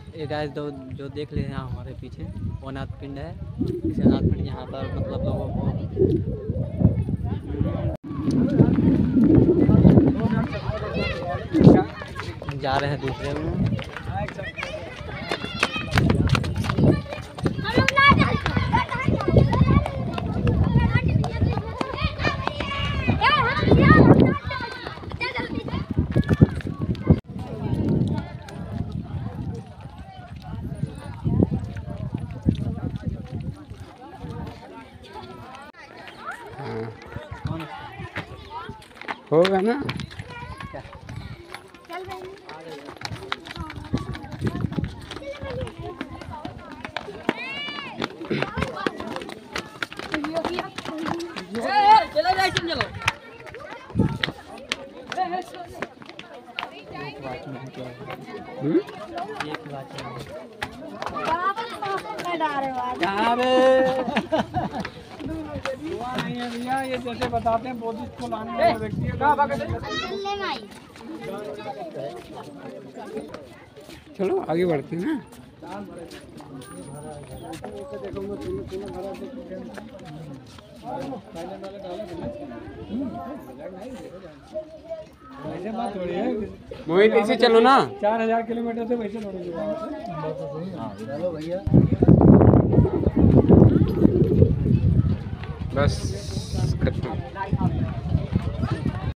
ये गाइस जो देख रहे हैं यहाँ हमारे पीछे वो अनाथ पिंड है। इस अनाथ पिंड यहाँ पर मतलब लोगों को जा रहे हैं दूसरे में। होगा ना। नहीं है भैया, ये जैसे बताते हैं बोधिसत्व को लाने वाला व्यक्ति है। चलो आगे बढ़ते हैं ना। ऐसे बात थोड़ी है, मोहित ऐसे चलो ना। 4000 किलोमीटर से वैसे थोड़ी चलो भैया बस खत्म।